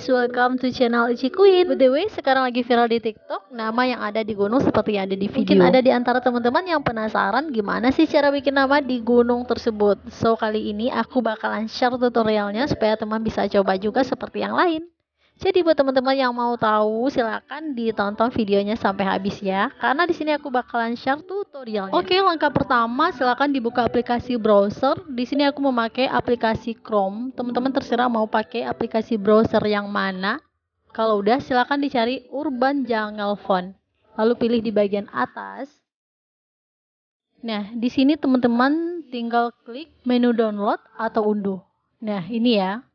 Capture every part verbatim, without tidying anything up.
guys, welcome to channel Ichi Queen. By the way, sekarang lagi viral di TikTok nama yang ada di gunung seperti yang ada di video. Mungkin ada di antara teman-teman yang penasaran gimana sih cara bikin nama di gunung tersebut. So, kali ini aku bakalan share tutorialnya supaya teman bisa coba juga seperti yang lain. Jadi buat teman-teman yang mau tahu silakan ditonton videonya sampai habis ya, karena di sini aku bakalan share tutorialnya. Oke, langkah pertama silakan dibuka aplikasi browser. Di sini aku memakai aplikasi Chrome. Teman-teman terserah mau pakai aplikasi browser yang mana. Kalau udah silakan dicari Urban Jungle Phone. Lalu pilih di bagian atas. Nah, di sini teman-teman tinggal klik menu download atau unduh. Nah, ini ya.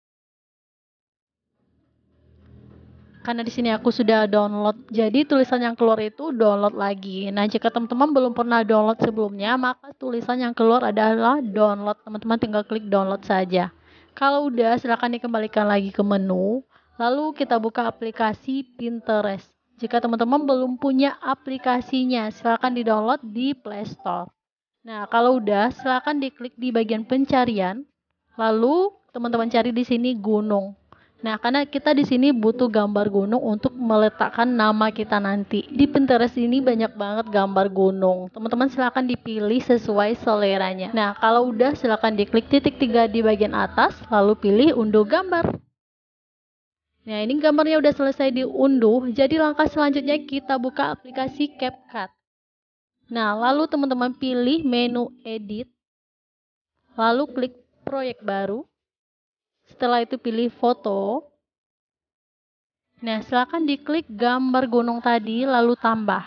Karena di sini aku sudah download, jadi tulisan yang keluar itu download lagi. Nah, jika teman-teman belum pernah download sebelumnya, maka tulisan yang keluar adalah download. Teman-teman tinggal klik download saja. Kalau udah, silakan dikembalikan lagi ke menu. Lalu kita buka aplikasi Pinterest. Jika teman-teman belum punya aplikasinya, silakan di-download di Play Store. Nah, kalau udah, silakan diklik di bagian pencarian. Lalu teman-teman cari di sini gunung. Nah, karena kita di sini butuh gambar gunung untuk meletakkan nama kita nanti. Di Pinterest ini banyak banget gambar gunung. Teman-teman silakan dipilih sesuai seleranya. Nah, kalau udah silakan diklik titik tiga di bagian atas, lalu pilih unduh gambar. Nah, ini gambarnya udah selesai diunduh. Jadi langkah selanjutnya kita buka aplikasi CapCut. Nah, lalu teman-teman pilih menu edit. Lalu klik proyek baru. Setelah itu pilih foto. Nah, silakan diklik gambar gunung tadi lalu tambah.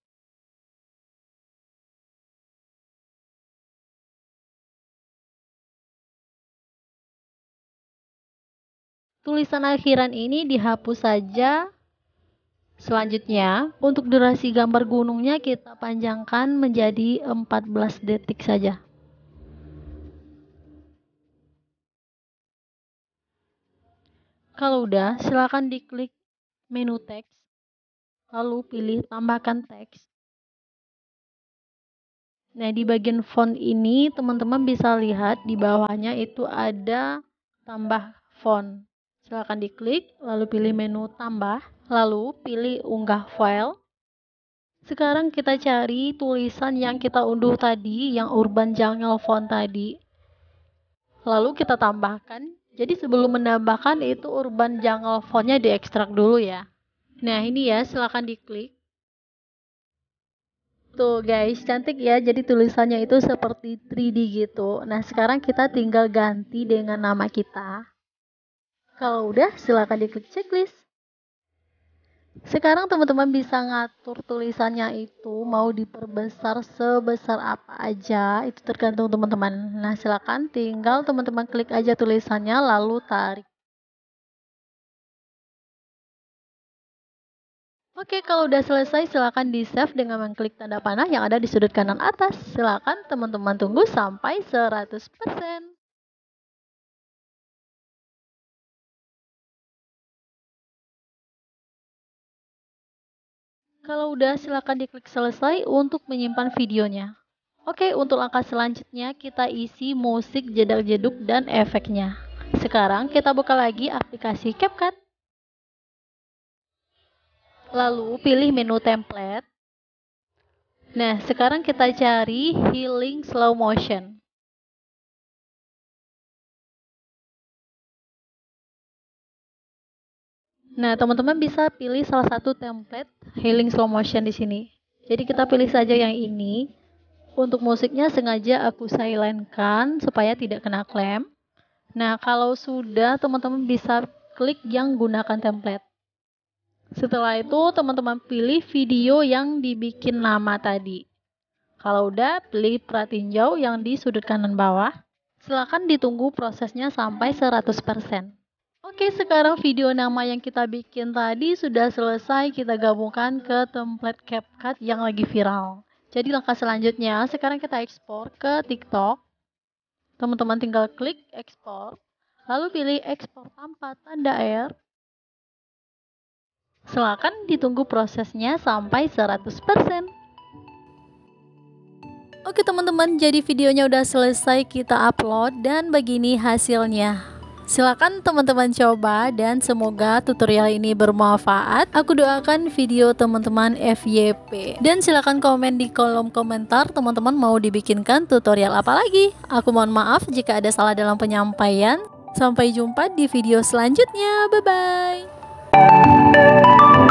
Tulisan akhiran ini dihapus saja. Selanjutnya, untuk durasi gambar gunungnya kita panjangkan menjadi empat belas detik saja. Kalau udah, silakan diklik menu teks, lalu pilih tambahkan teks. Nah, di bagian font ini teman-teman bisa lihat di bawahnya itu ada tambah font. Silakan diklik, lalu pilih menu tambah, lalu pilih unggah file. Sekarang kita cari tulisan yang kita unduh tadi, yang Urban Jungle Phone tadi. Lalu kita tambahkan. Jadi sebelum menambahkan itu Urban Jungle Phone-nya diekstrak dulu ya. Nah, ini ya, silakan diklik. Tuh guys, cantik ya. Jadi tulisannya itu seperti tiga D gitu. Nah, sekarang kita tinggal ganti dengan nama kita. Kalau udah, silakan diklik checklist. Sekarang teman-teman bisa ngatur tulisannya itu mau diperbesar sebesar apa aja, itu tergantung teman-teman. Nah, silakan tinggal teman-teman klik aja tulisannya lalu tarik. Oke, kalau udah selesai silakan di-save dengan mengklik tanda panah yang ada di sudut kanan atas. Silakan teman-teman tunggu sampai seratus persen. Kalau udah, silakan diklik selesai untuk menyimpan videonya. Oke, untuk langkah selanjutnya kita isi musik, jedak-jeduk, dan efeknya. Sekarang kita buka lagi aplikasi CapCut. Lalu pilih menu template. Nah, sekarang kita cari healing slow motion. Nah, teman-teman bisa pilih salah satu template healing slow motion di sini. Jadi kita pilih saja yang ini. Untuk musiknya sengaja aku silentkan supaya tidak kena klaim. Nah, kalau sudah teman-teman bisa klik yang gunakan template. Setelah itu teman-teman pilih video yang dibikin nama tadi. Kalau udah, pilih plat tinjau yang di sudut kanan bawah. Silakan ditunggu prosesnya sampai seratus persen. Oke, sekarang video nama yang kita bikin tadi sudah selesai kita gabungkan ke template CapCut yang lagi viral. Jadi langkah selanjutnya, sekarang kita ekspor ke TikTok. Teman-teman tinggal klik ekspor, lalu pilih ekspor tanpa tanda air. Silakan ditunggu prosesnya sampai seratus persen. Oke teman-teman, jadi videonya udah selesai kita upload dan begini hasilnya. Silakan teman-teman coba dan semoga tutorial ini bermanfaat. Aku doakan video teman-teman F Y P. Dan silakan komen di kolom komentar teman-teman mau dibikinkan tutorial apa lagi. Aku mohon maaf jika ada salah dalam penyampaian. Sampai jumpa di video selanjutnya. Bye bye.